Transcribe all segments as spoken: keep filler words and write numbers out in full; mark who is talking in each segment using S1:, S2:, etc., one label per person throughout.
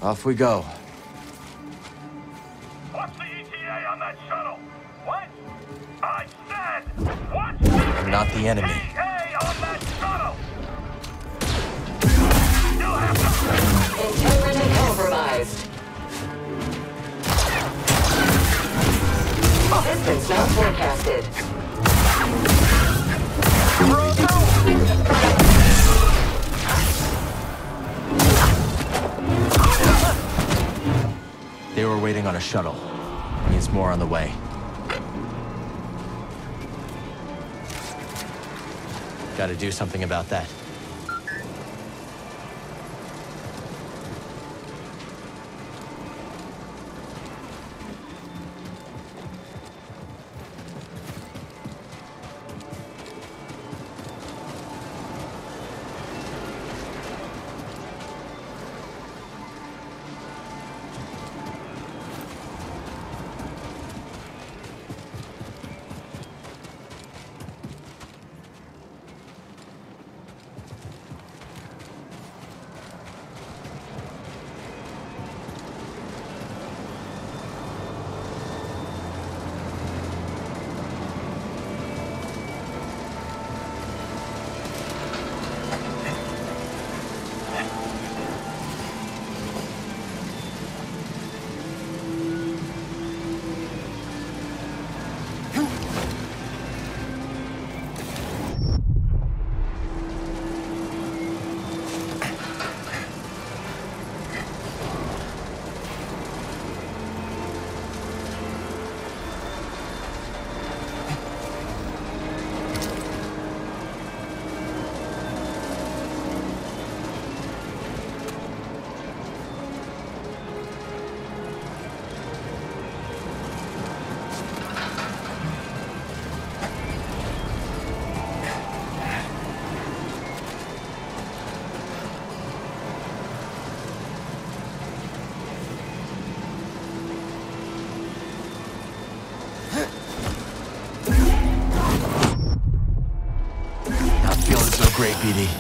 S1: Off we go.
S2: What's the E T A on that shuttle? What? I said, what's the
S1: I'm not the enemy.
S2: E T A on that shuttle? You'll have to...
S3: Integrity compromised. Distance not forecasted.
S1: They were waiting on a shuttle. Means more on the way. Gotta do something about that. Great, B D.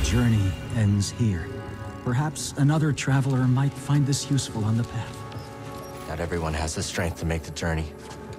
S4: journey ends here. Perhaps another traveler might find this useful on the path.
S1: Not everyone has the strength to make the journey.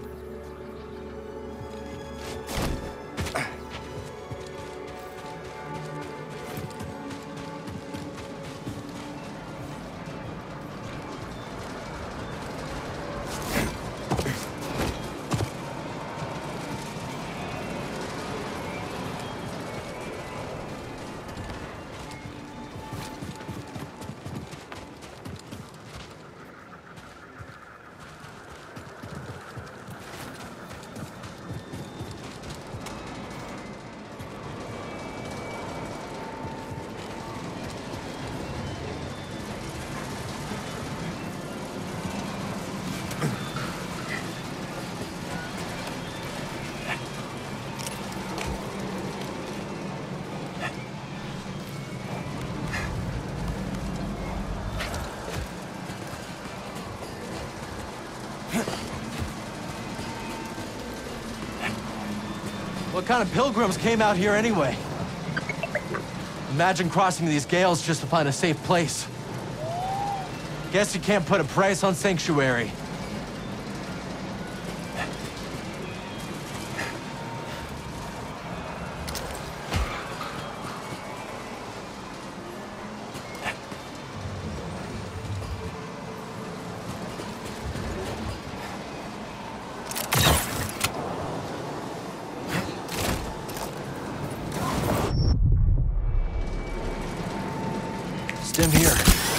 S1: What kind of pilgrims came out here anyway? Imagine crossing these gales just to find a safe place. Guess you can't put a price on sanctuary. Stim here.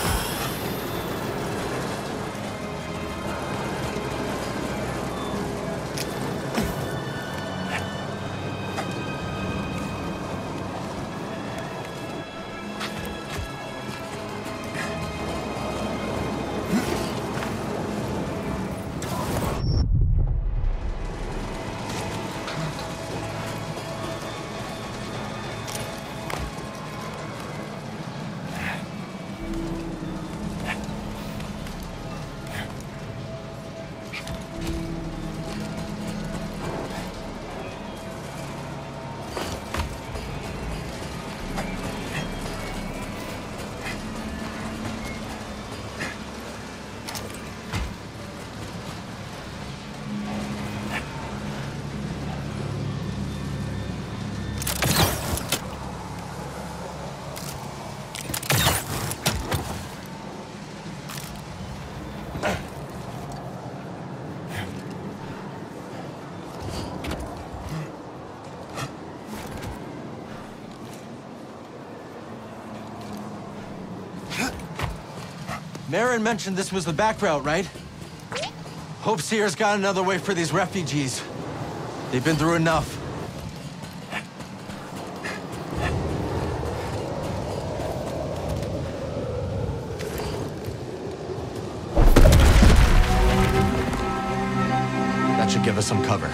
S1: Marin mentioned this was the back route, right? Hope Cere's got another way for these refugees. They've been through enough. That should give us some cover.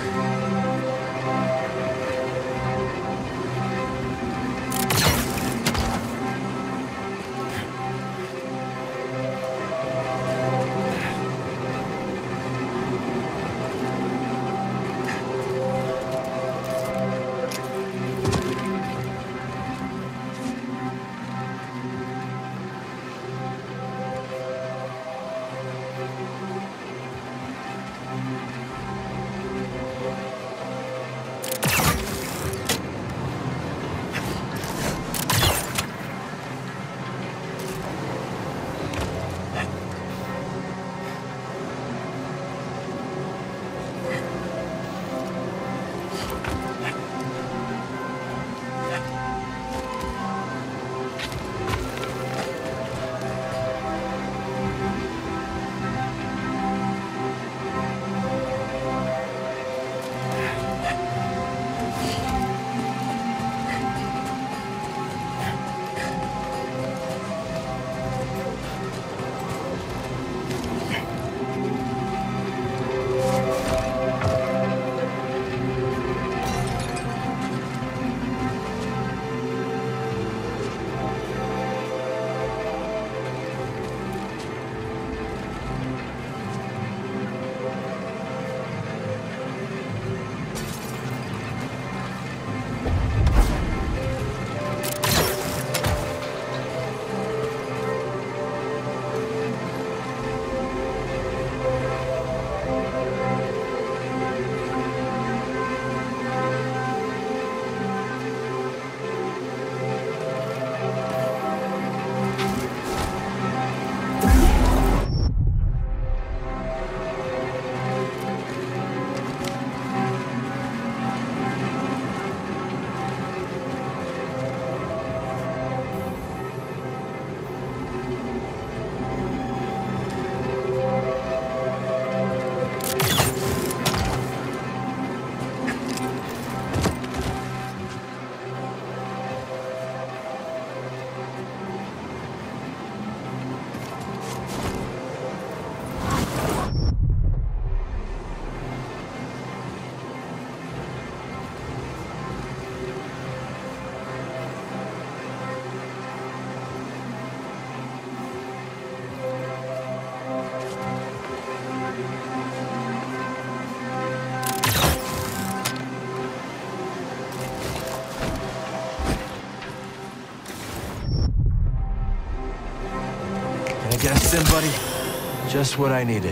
S1: Thanks, then, buddy. Just what I needed.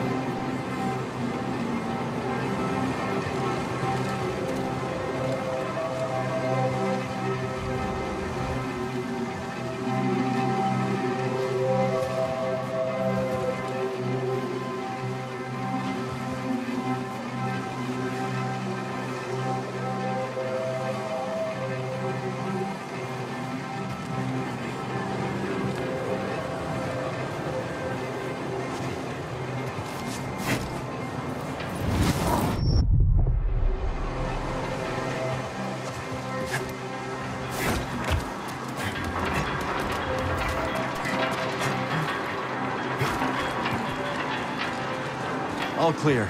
S1: All clear.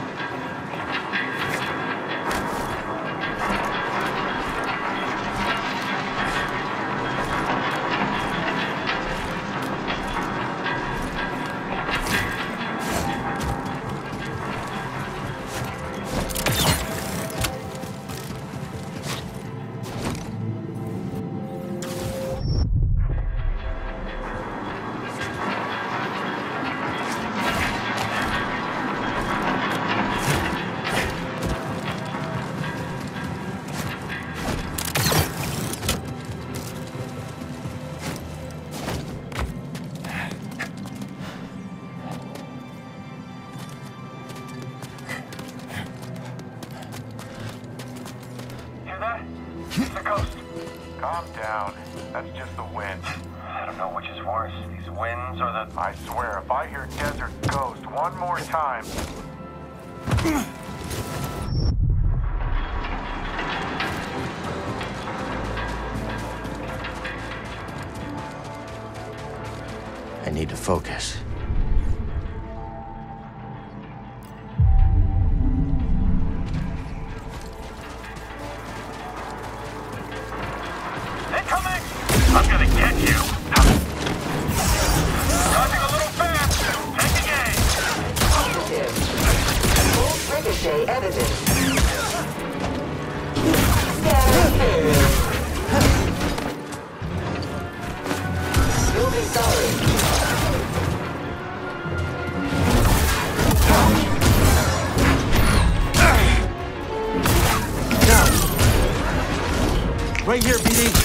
S2: Calm down. That's just the wind. I don't know which is worse, these winds or the... I swear, if I hear Desert Ghost one more time...
S1: I need to focus.
S2: I'm gonna get you! Driving a little fast! Taking aim!
S3: Positive. Full ricochet evidence. Scatter failure. You'll be sorry.
S1: Right here, B D.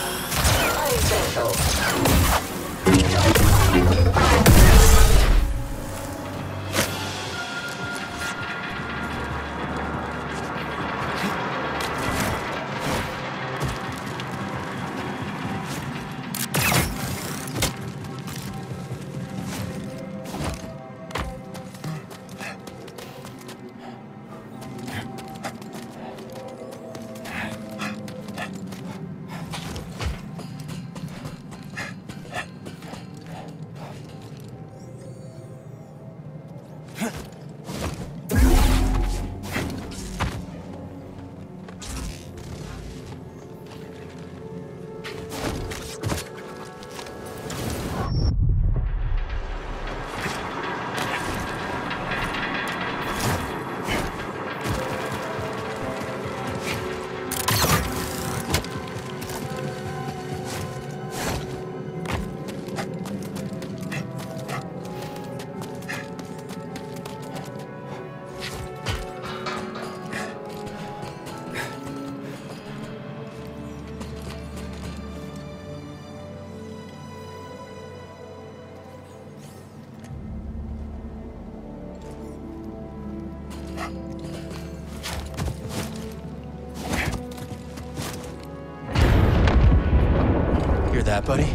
S1: Hear that, buddy?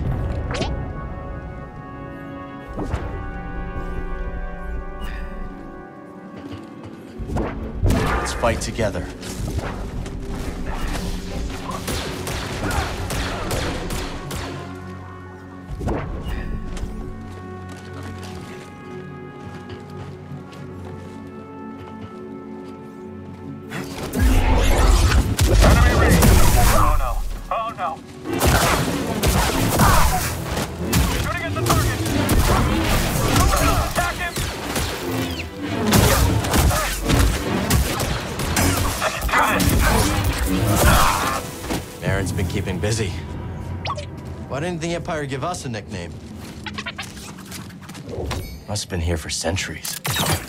S1: Let's fight together. Aaron's been keeping busy. Why didn't the Empire give us a nickname? Must have been here for centuries.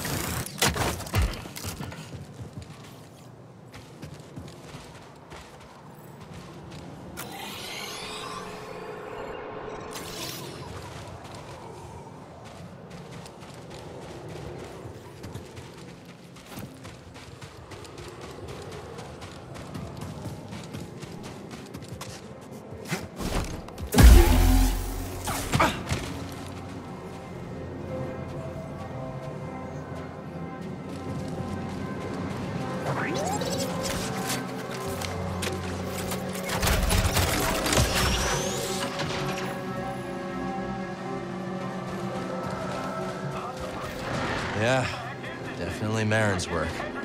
S1: Yeah, definitely Marin's work.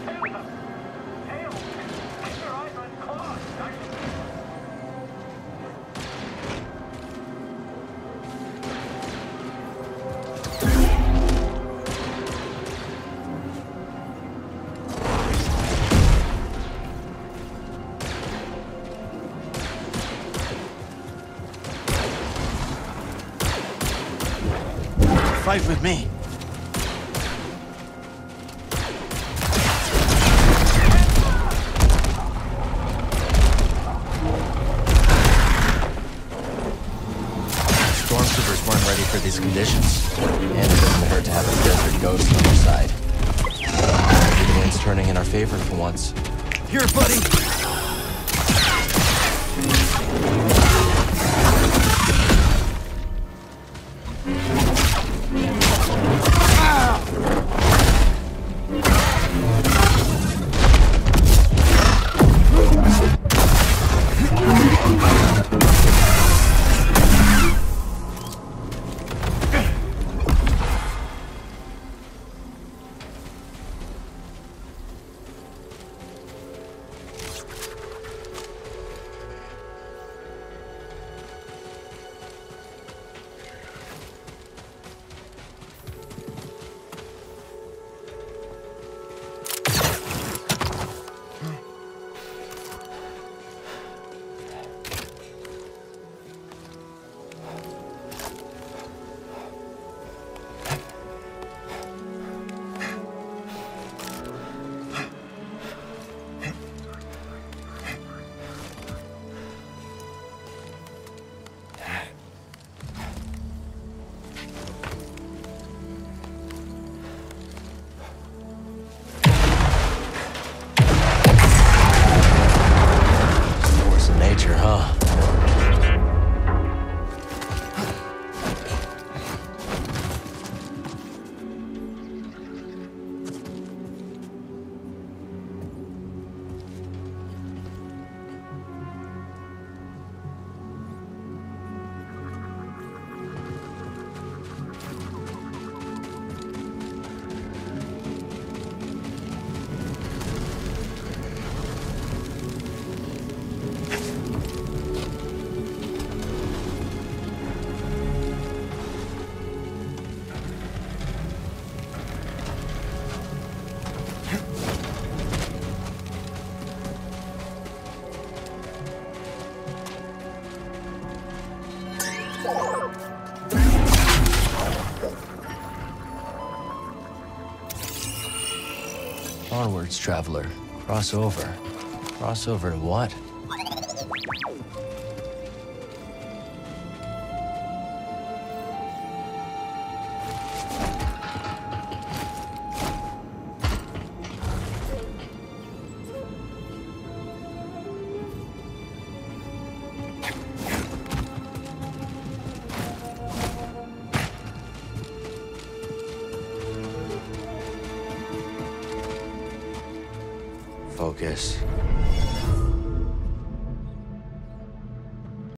S1: Fight with me. Stormtroopers weren't ready for these conditions. And it doesn't hurt to have a desert ghost on your side. Maybe the wind's turning in our favor for once. Here, buddy! Onwards, traveler. Cross over. Cross over to what? Focus.